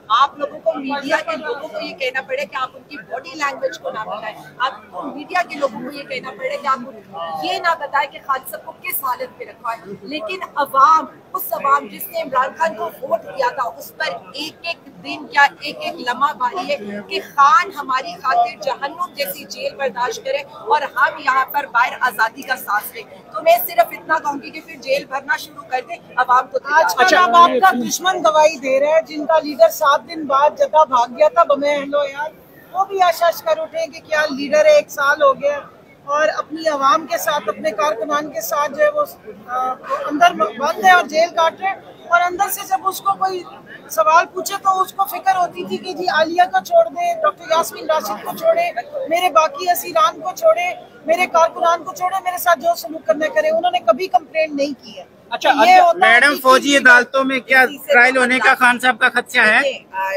आप लोगों को, मीडिया के लोगों को ये कहना पड़े कि आप उनकी बॉडी लैंग्वेज को ना बताएं, आपको मीडिया के लोगों को ये कहना पड़े कि आप ये ना बताएं कि खान साहब को किस हालत में रखा है। लेकिन अवाम, उस अवाम जिसने इमरान खान को वोट दिया था, उस पर एक एक दिन क्या एक एक लम्हा भारी है कि खान हमारी खातिर जहन्नुम जैसी जेल बर्दाश्त करे और हम यहाँ पर बाहर आजादी का सांस लें। तो मैं सिर्फ इतना कहूंगी कि फिर जेल भरना शुरू कर दे अवाम को। आजकल आप आपका दुश्मन गवाही दे रहे हैं, जिनका लीडर 7 दिन बाद जदा भाग गया था बमे हेलो यार, वो भी आशाश कर उठे कि क्या लीडर है, 1 साल हो गया और अपनी आवाम के साथ, अपने कारकुनान के साथ जो है वो अंदर बंद है और जेल काट रहे हैं। और अंदर से जब उसको कोई सवाल पूछे तो उसको फिक्र होती थी कि जी आलिया को छोड़ दे, डॉक्टर यास्मीन राशिद को छोड़े, मेरे बाकी असीरान को छोड़े, मेरे कारकुनान को छोड़े, मेरे साथ जो सलूक करना करे। उन्होंने कभी कंप्लेंट नहीं की है। अच्छा, ये मैडम फौजी अदालतों में क्या ट्रायल होने का खान साहब का खदशा है?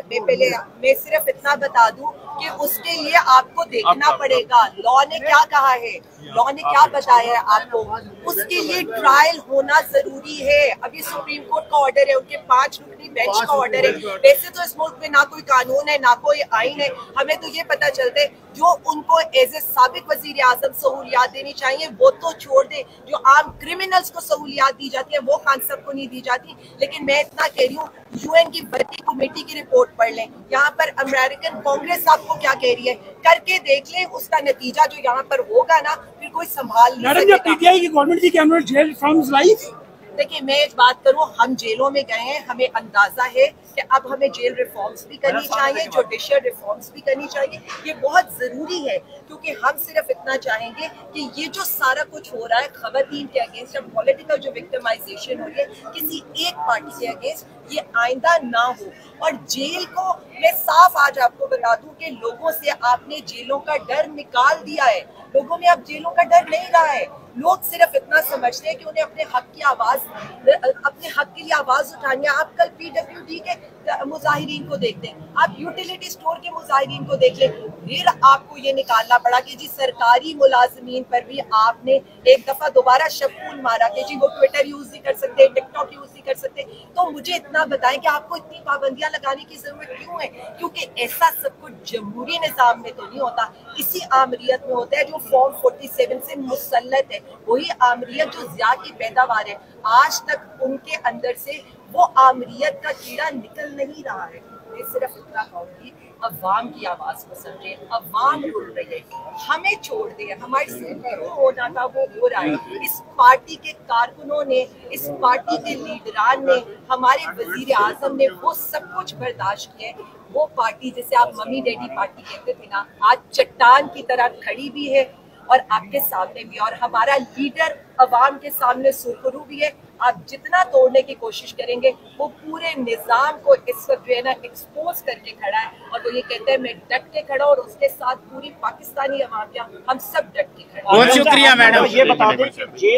मैं सिर्फ इतना बता दूं कि उसके लिए आपको देखना पड़ेगा लॉ ने क्या कहा है, लॉ ने क्या बताया है आपको। उसके लिए ट्रायल होना जरूरी है। अभी सुप्रीम कोर्ट का ऑर्डर है, उनके 5 रुकनी बेंच का ऑर्डर है। वैसे तो इस मुल्क में ना कोई कानून है, ना कोई आइन है। हमें तो ये पता चलता है जो उनको एज ए साबिक वजीर आजम सहूलियात देनी चाहिए वो तो छोड़ दे, जो आम क्रिमिनल्स को सहूलियात दी जाती है वो खान साहब को नहीं दी जाती। लेकिन मैं इतना कह रही हूँ, UN की भर्ती कमेटी की रिपोर्ट पढ़ लें, यहाँ पर अमेरिकन कांग्रेस आपको क्या कह रही है करके देख लें। उसका नतीजा जो यहाँ पर होगा ना, फिर कोई संभाल नहीं सकेगा। पीटीआई की गवर्नमेंट थी, क्या उन्होंने जेल रिफॉर्म्स लाई? देखिए, मैं एक बात करूं, हम जेलों में गए हैं, हमें अंदाजा है कि अब हमें जेल रिफॉर्म्स भी करनी चाहिए, जुडिशियल रिफॉर्म्स भी करनी चाहिए। ये बहुत जरूरी है क्योंकि हम सिर्फ इतना चाहेंगे कि ये जो सारा कुछ हो रहा है खवातीन के अगेंस्ट, अब पॉलिटिकल जो विक्टिमाइजेशन हो रही है किसी एक पार्टी के अगेंस्ट, ये आइंदा ना हो। और जेल को मैं साफ आज आपको बता दूं कि लोगों से आपने जेलों का डर निकाल दिया है। लोगों में अब जेलों का डर नहीं रहा है। लोग सिर्फ इतना समझते हैं कि उन्हें अपने हक की आवाज, अपने हक के लिए आवाज उठानी है। आप कल PWD के मुजाहिरीन को देखते हैं, आप यूटिलिटी स्टोर के मुजाहिरीन को देख लें। फिर आपको ये निकालना पड़ा कि जी सरकारी मुलाजमीन पर भी आपने एक दफा दोबारा शबूल मारा कि जी वो ट्विटर यूज नहीं कर सकते, टिकटॉक यूज नहीं कर सकते। तो मुझे इतना बताएं कि आपको इतनी पाबंदियां लगाने की जरूरत क्यों है? क्योंकि ऐसा सब कुछ जमहूरी निजाम में तो नहीं होता, इसी आमरीत में होता है जो फॉर्म 47 से मुसल्लत है। वही आमरीत जो ज़िया की पैदावार है, आज तक उनके अंदर से वो आमरीत का कीड़ा निकल नहीं रहा है। मैं सिर्फ इतना कहूंगी, अवाम की आवाज को समझे, अवाम रुल रही है, हमें छोड़ दे। हमारे से जो होना था वो हो रहा है। इस पार्टी के कारकुनों ने, इस पार्टी के लीडरान ने, हमारे वजीर आजम ने वो सब कुछ बर्दाश्त किया। वो पार्टी जिसे आप मम्मी डैडी पार्टी कहते थे ना, आज चट्टान की तरह खड़ी भी है और आपके सामने भी। और हमारा लीडर अवाम के सामने सुरखरू भी है। आप जितना तोड़ने की कोशिश करेंगे वो पूरे निजाम को इस वक्त जो है ना एक्सपोज करके खड़ा है। और वो ये कहते हैं मैं डट के खड़ा, और उसके साथ पूरी पाकिस्तानी अवाम, हम सब डट के खड़ा। बहुत शुक्रिया मैडम। ये बता दें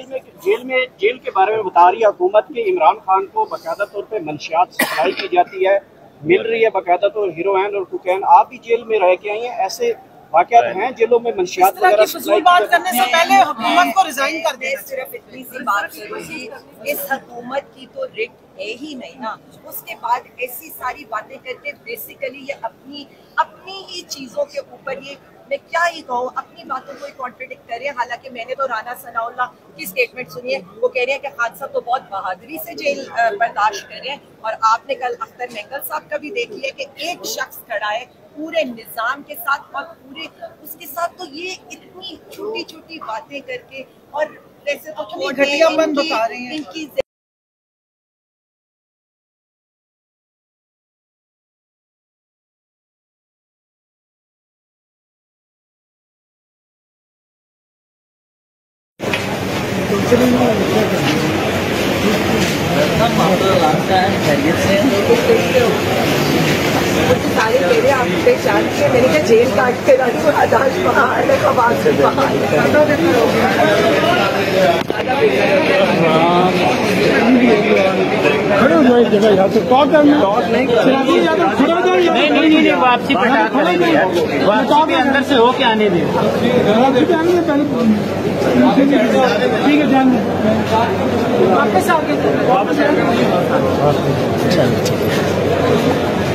कि जेल के बारे में बता रही है हुकूमत के, इमरान खान को बाकायदा तौर पे मंशियात सप्लाई की जाती है, मिल रही है बाकायदा तौर हीरोइन और कोकेन। आप भी जेल में रह के आई हैं, ऐसे वाकयात हैं जेलों में मंशियात वगैरह फजूल बात करने से पहले हुकूमत को रिजाइन कर देना। सिर्फ इतनी सी बात करूंगी, इस हुकूमत की तो रिट है ही नहीं ना। उसके बाद ऐसी सारी बातें करके बेसिकली ये अपनी ही चीजों के ऊपर, ये मैं क्या ही कहूँ, अपनी बातों को कॉन्ट्रडिक्ट कर रहे हैं। हालांकि मैंने तो राना सनाउल्लाह की स्टेटमेंट सुनी है, वो कह रहे हैं कि खान साहब तो बहुत बहादुरी से जेल बर्दाश्त कर रहे हैं। और आपने कल अख्तर महकल साहब का भी देख लिया कि एक शख्स खड़ा है पूरे निजाम के साथ, और पूरे उसके साथ तो ये इतनी छोटी छोटी बातें करके, और वैसे तो घटियापन बता रहे हैं इनकी सारे कह रहे आप पहचान के, मैंने कहा जेल काट के आदाश पहाड़ है, खबार से पहाड़ खड़े हो जाए जगह यार, तो टॉक करना नहीं, वापसी वापसी अंदर से होके आने दें। ठीक है, जान वापस आ गए।